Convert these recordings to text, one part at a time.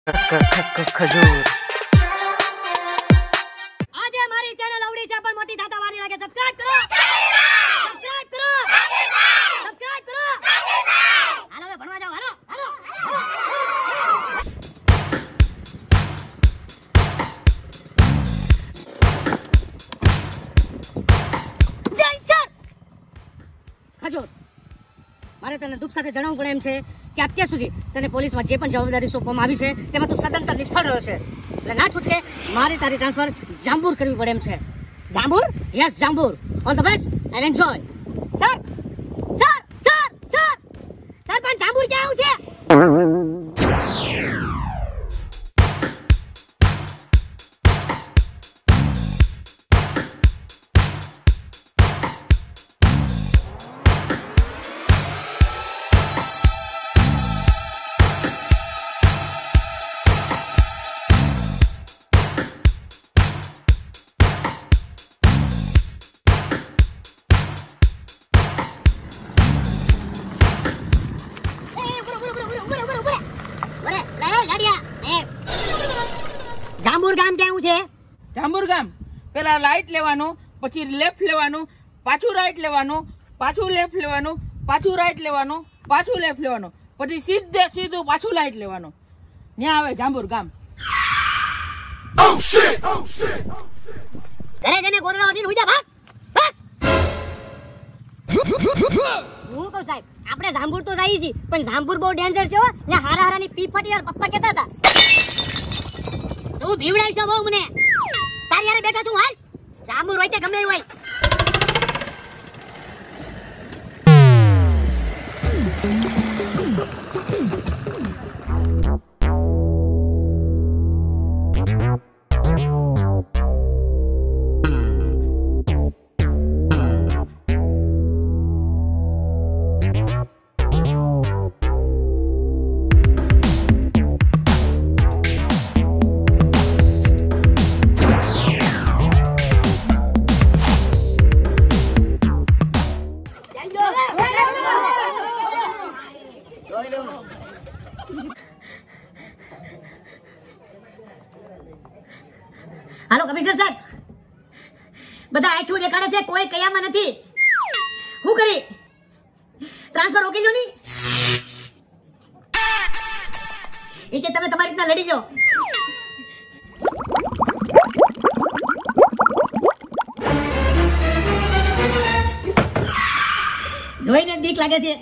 ખજૂર આજે મારી ચેનલ અવડી છે પણ મોટી થતા વાર લાગે. સબસ્ક્રાઇબ કરો, સબસ્ક્રાઇબ કરો, સબસ્ક્રાઇબ કરો. હાલો હવે ભણવા જાઓ. હાલો હાલો. જય સર. ખજૂર, મારે તને દુઃખ સાથે જણાવવું પડે એમ છે કે અત્યાર સુધી તને પોલીસમાં જે પણ જવાબદારી સોંપવામાં આવી છે તેમાં તું સદંતર નિષ્ફળ રહ્યો છે. એટલે ના છૂટકે મારે તારી ટ્રાન્સફર જાંબુર કરવી પડે એમ છે. Jambur? Yes, Jambur. All the best and enjoy. Sir sir sir sir sir પણ જાંબુર ક્યાં આવું છે? જાંબુર ગામ ક્યાં છે? જાંબુર ગામ પેલા રાઈટ લેવાનું, પછી લેફ્ટ લેવાનું, પાછું રાઈટ લેવાનું, પાછું લેફ્ટ લેવાનું, પાછું રાઈટ લેવાનું, પાછું લેફ્ટ લેવાનું, પછી સીધું પાછું રાઈટ લેવાનું. ત્યાં આવે જાંબુર ગામ. ઘરે જઈને ગોદડા ઓઢીને હુઈ જા. ભાગ ભાગ. હું કહું સાહેબ, આપણે જાંબુર તો જઈએ છીએ પણ જાંબુર બહુ ડેન્જર છે હો. ત્યાં હારા હારાની પી ફટી યાર પપ્પા કહેતા હતા. તું ભીવડાઈ છો બહુ મને. તારી યારે બેઠો છું હાલ. જાંબુર હોય તે ગમે હોય. હાલો કમિશનર સાહેબ, બધા આઠું દેખાડે છે, કોઈ કયામાં નથી. શું કરી? ટ્રાન્સફર રોકી લો ની. એ કે તમે તમારી રીતના લડી જાઓ. જોઈને બીક લાગે છે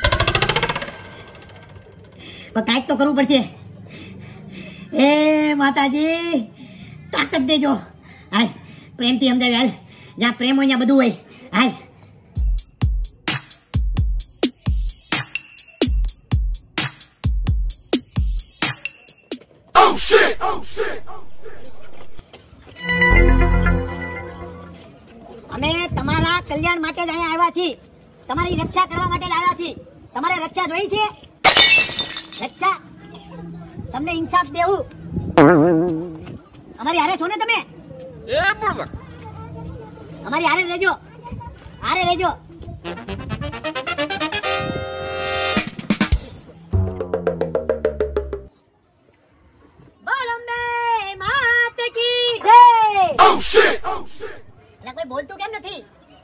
પણ કાંઈક તો કરવું પડશે. એ માતાજી તાકાત દેજો. હાલ પ્રેમથી સમજાવી. હાલ જ્યાં પ્રેમ હોય ત્યાં બધું હોય. હાલ અમે તમારા કલ્યાણ માટે જ અહીંયા આવ્યા છીએ. તમારી રક્ષા કરવા માટે જ આવ્યા છીએ. તમારે રક્ષા જોઈ છે? રક્ષા તમને ઇન્સાફ દેવું. અમારી હારે છો ને તમે? અમારી હારે રહેજો, હારે રહેજો. બોલંબે માત કી જય. એટલે કોઈ બોલતું કેમ નથી?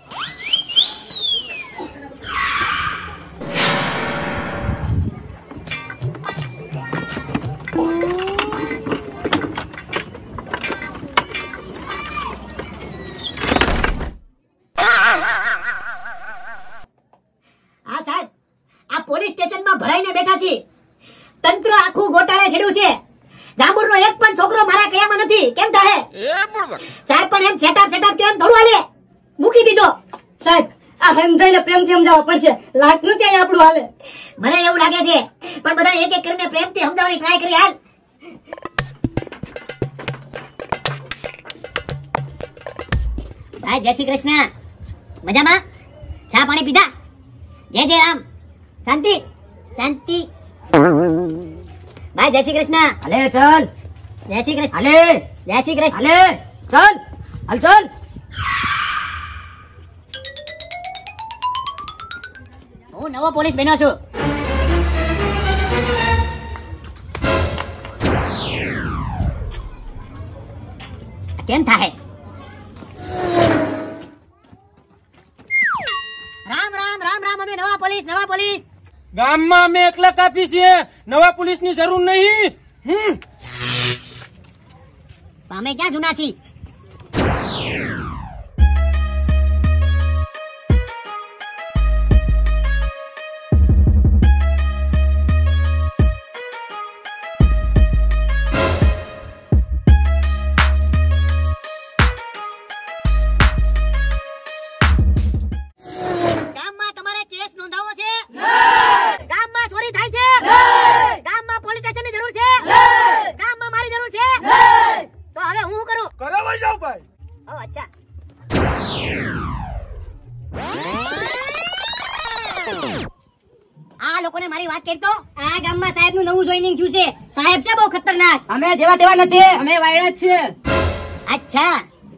પોલીસ સ્ટેશનમાં ભરાઈને બેઠા છીએ. તંત્ર આખું ગોટાળે છેડ્યું છે. જાંબુરનો એક પણ છોકરો મારા કયામાં નથી. કેમ થાય? સાહેબ પણ એમ છેટાપ કેમ થોડું હાલે? મૂકી દીધો. સાહેબ, આ સમજાઈને પ્રેમથી સમજાવવા પડશે. લાગ નથી આપણું હાલે. મને એવું લાગે છે પણ બધાને એક એક કરીને પ્રેમથી સમજાવવાની ટ્રાય કરી. હાલ ભાઈ, જય શ્રી કૃષ્ણ. મજામાં? ચા પાણી પીધા? જય જય રામ. શાંતિ શાંતિ. ભાઈ જય શ્રી કૃષ્ણ. હાલે ચાલ. જય શ્રી કૃષ્ણ. હાલે જય શ્રી કૃષ્ણ. હાલે ચાલ. હાલ ચાલ. હું નવો પોલીસ બન્યો છું. કેમ થાય? રામ રામ રામ રામ. અમે નવા પોલીસ ગામમાં અમે એકલા કાપી છે, નવા પોલીસ ની જરૂર નહીં. અમે ક્યાં જૂના છીએ? ગામમાં તમારે કેસ નોંધાવવો છે? ગામમાં ચોરી થાય છે? ગામમાં પોલીસ સ્ટેશનની જરૂર છે? ગામમાં મારી જરૂર છે? તો હવે હું શું કરું? કરાવવા જાવ ભાઈ. ઓ અચ્છા. આ લોકોને મારી વાત કરી તો આ ગામમાં સાહેબનું નવું જોઈનિંગ થયું છે. સાહેબ છે બહુ ખતરનાક. અમે જેવા તેવા નથી, અમે વાયડા જ છે. અચ્છા.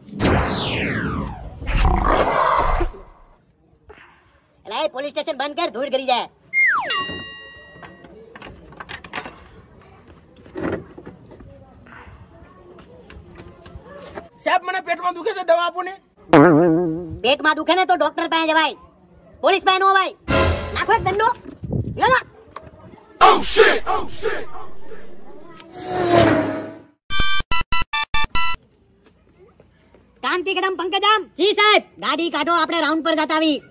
એલા એ પોલીસ સ્ટેશન બંધ કર, ધૂળ ગરી જાય. સાહેબ મને પેટમાં દુખે છે, દવા આપો ને. પેટમાં દુખે ને તો ડોક્ટર પાસે જવાય, પોલીસ પાસે નો અવાય. નાખો એક દંડો. લો ના. કાંતિ કદમ પંકજામ. જી સાહેબ. ગાડી કાઢો, આપણે રાઉન્ડ પર જતા આવી.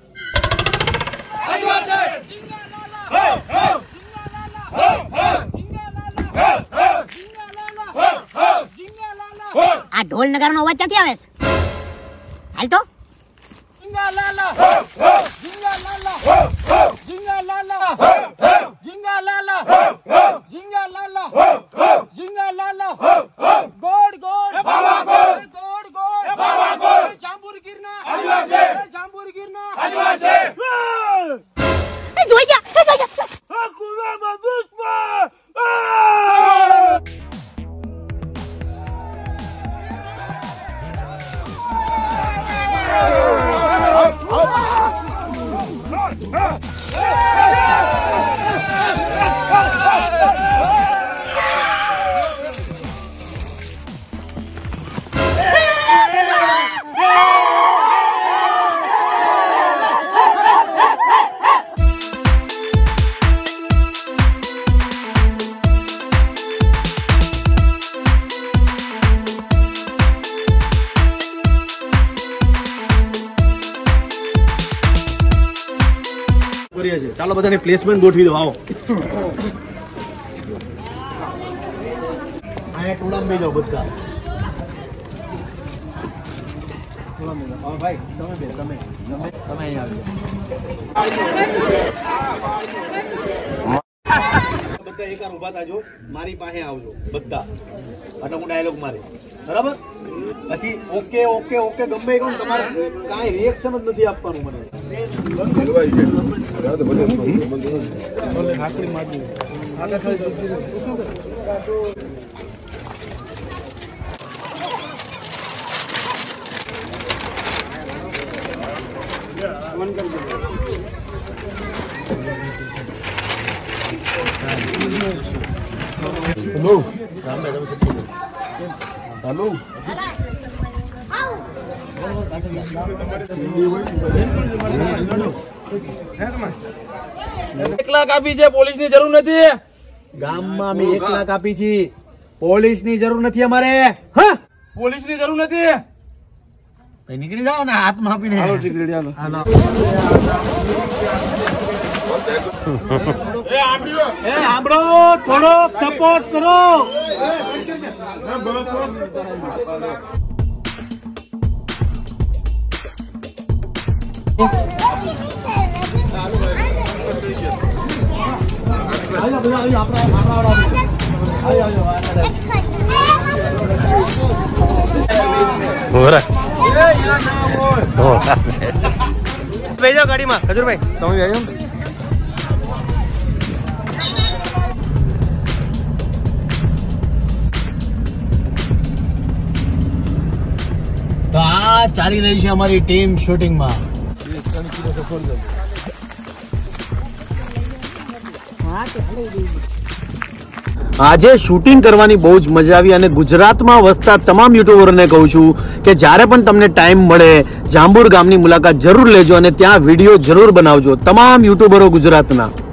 આ ઢોલ નગારાનો અવાજ ક્યાંથી આવે છે? હાલ તો. જોઈ જા. ચાલો બધાને પ્લેસમેન્ટ ગોઠવી દો. આવો અહીંયા ટોળામાં બેસી જાઓ બધા. ભાઈ તમે અહીંયા આવજો. બધા એકાર ઉભા થાજો, મારી પાસે આવજો બધા. અને હું ડાયલોગ મારે, બરાબર? પછી ઓકે ઓકે ઓકે ગમે કહું, તમારે કાંઈ રિએક્શન જ નથી આપવાનું મને. Hello hello. એકલા કાપી છે, પોલીસ ની જરૂર નથી. ગામમાં અમે 1 લાખ આપી છે, પોલીસ ની જરૂર નથી અમારે. હા, પોલીસ ની જરૂર નથી. નીકળી જાઓ ને હાથમાં આપીને. સાંભળો, થોડોક સપોર્ટ કરો. બેજો ગાડીમાં ખજૂરભાઈ, તમે બેજો. તો આ ચાલી રહી છે અમારી ટીમ શૂટિંગમાં. આજે શૂટિંગ કરવાની બહુ જ મજા આવી અને ગુજરાતમાં વસતા તમામ યુટ્યુબરોને કહું છું કે જ્યારે પણ તમને ટાઈમ મળે જાંબુર ગામની મુલાકાત જરૂર લેજો અને ત્યાં વિડીયો જરૂર બનાવજો તમામ યુટ્યુબરો ગુજરાતના.